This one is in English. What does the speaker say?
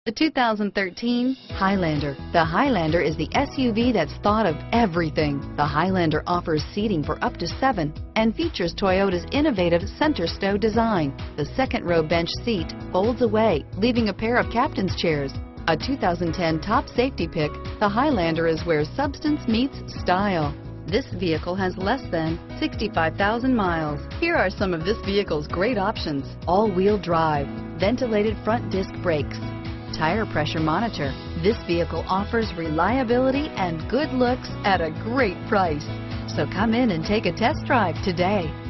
The 2013 Highlander. The Highlander is the SUV that's thought of everything. The Highlander offers seating for up to 7 and features Toyota's innovative center stow design. The second row bench seat folds away, leaving a pair of captain's chairs. A 2010 top safety pick, the Highlander is where substance meets style. This vehicle has less than 65,000 miles. Here are some of this vehicle's great options: all-wheel drive, ventilated front disc brakes, tire pressure monitor. This vehicle offers reliability and good looks at a great price. So come in and take a test drive today.